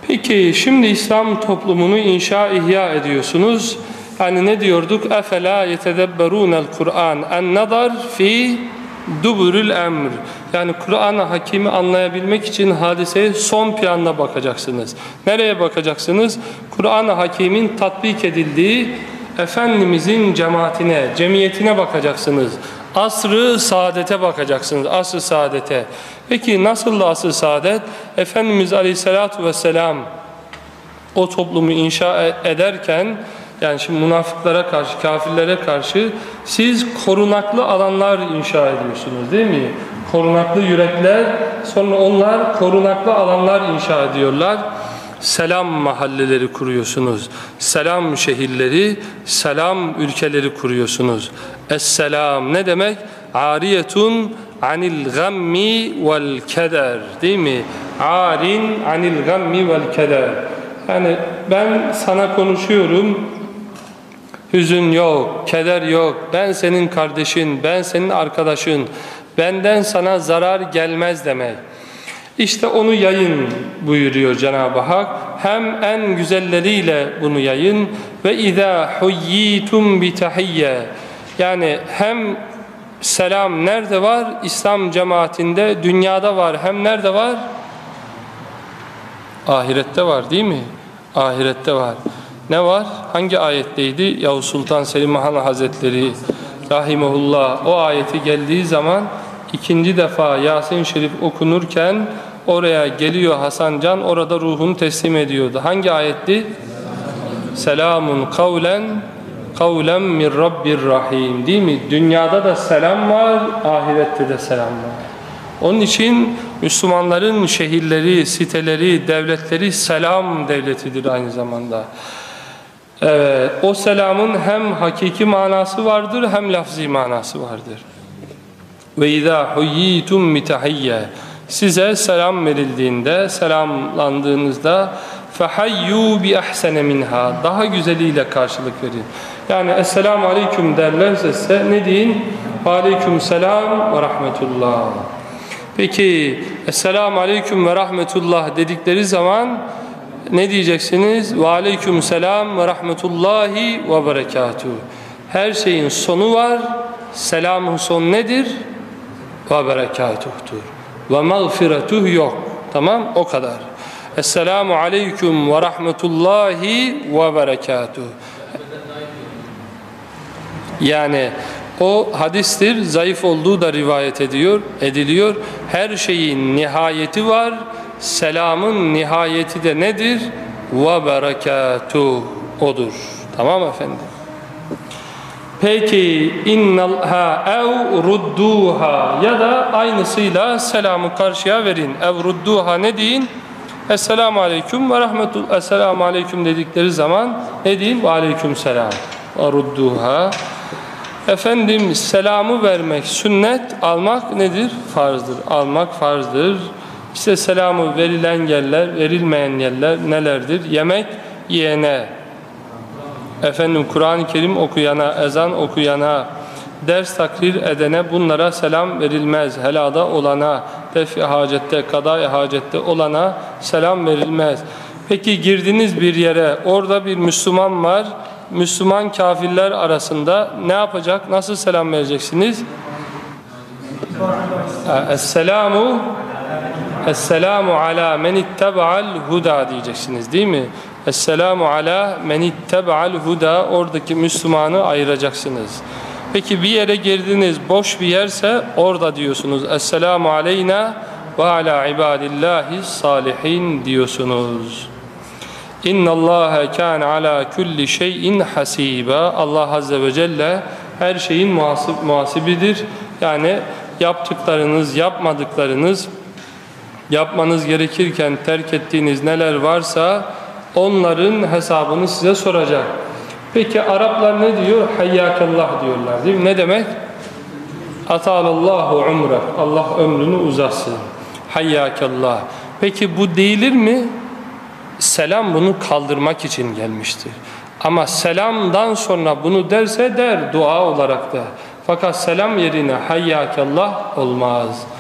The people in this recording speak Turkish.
Peki şimdi İslam toplumunu ihya ediyorsunuz. Hani ne diyorduk? Efela yetedebberunel Kur'an en nazar fi duburul emr. Yani Kur'an-ı Hakim'i anlayabilmek için hadiseye son planda bakacaksınız. Nereye bakacaksınız? Kur'an-ı Hakim'in tatbik edildiği Efendimizin cemaatine, cemiyetine bakacaksınız. Asr-ı saadete bakacaksınız. Asr-ı saadete. Peki nasıl asr-ı saadet? Efendimiz Aleyhisselatü Vesselam o toplumu inşa ederken, yani şimdi münafıklara karşı, kafirlere karşı siz korunaklı alanlar inşa ediyorsunuz değil mi? Korunaklı yürekler, sonra onlar korunaklı alanlar inşa ediyorlar. Selam mahalleleri kuruyorsunuz. Selam şehirleri, selam ülkeleri kuruyorsunuz. Esselam ne demek? Ariyetun anil gammi vel keder, değil mi? Arin anil gammi vel keder. Yani ben sana konuşuyorum, hüzün yok, keder yok, ben senin kardeşin, ben senin arkadaşın, benden sana zarar gelmez demek. İşte onu yayın buyuruyor Cenab-ı Hak. Hem en güzelleriyle bunu yayın. Ve izâ huyyitum bitahiyye. Yani hem selam nerede var? İslam cemaatinde, dünyada var. Hem nerede var? Ahirette var değil mi? Ahirette var. Ne var? Hangi ayetteydi? Yavuz Sultan Selim Han Hazretleri rahimehullah o ayeti geldiği zaman ikinci defa Yasin Şerif okunurken oraya geliyor Hasan Can, orada ruhunu teslim ediyordu. Hangi ayetti? Selamun kavlen min Rabbir Rahim, değil mi? Dünyada da selam var, ahirette de selam var. Onun için Müslümanların şehirleri, siteleri, devletleri selam devletidir aynı zamanda. O selamın hem hakiki manası vardır hem lafzi manası vardır. Ve izâ huyyitum bitahiyye. Size selam verildiğinde, selamlandığınızda fehayyu bi ahsene minha. Daha güzeliyle karşılık verin. Yani esselamu aleyküm derlerse size ne deyin? Aleyküm selam ve rahmetullah. Peki esselamu aleyküm ve rahmetullah dedikleri zaman ne diyeceksiniz? Ve aleyküm selam ve rahmetullahi ve berekatuhu. Her şeyin sonu var. Selamın sonu nedir? Ve berekatuhtur. Ve mağfiretuh yok. Tamam? O kadar. Esselamu aleyküm ve rahmetullahi ve berekatuhu. Yani o hadistir. Zayıf olduğu da rivayet ediliyor. Her şeyin nihayeti var. Selamın nihayeti de nedir? Ve berekatuh odur. Tamam efendim? Peki innalha ev rudduha, ya da aynısıyla selamı karşıya verin. Ev rudduha ne deyin? Esselamu aleyküm ve rahmetullah. Esselamu aleyküm dedikleri zaman ne deyin? Ve aleyküm selam. Ve rudduha. Efendim selamı vermek sünnet, almak nedir? Farzdır. Almak farzdır. İşte selamı verilen yerler, verilmeyen yerler nelerdir? Yemek yiyene, efendim Kur'an-ı Kerim okuyana, ezan okuyana, ders takrir edene bunlara selam verilmez. Helada olana, def-i hacette, kada-i hacette olana selam verilmez. Peki girdiniz bir yere, orada bir Müslüman var, Müslüman kafirler arasında ne yapacak? Nasıl selam vereceksiniz? Esselamu ala men ittaba'al huda diyeceksiniz değil mi? Esselamu ala men ittaba'al huda, oradaki Müslümanı ayıracaksınız. Peki bir yere girdiniz, boş bir yerse orada diyorsunuz Esselamu aleyna ve ala ibadillahi salihin diyorsunuz. İnnallâhe kâne alâ kulli şeyin hasîbâ. Allah Azze ve Celle her şeyin muhasibidir. Yani yaptıklarınız, yapmadıklarınız, yapmanız gerekirken terk ettiğiniz neler varsa onların hesabını size soracak. Peki Araplar ne diyor? Hayyakallah diyorlar değil mi? Ne demek? Atalallahu umrek. Allah ömrünü uzatsın. Hayyakallah. Peki bu değilir mi? Selam bunu kaldırmak için gelmiştir. Ama selamdan sonra bunu derse der, dua olarak da. Fakat selam yerine hayyakallah olmaz.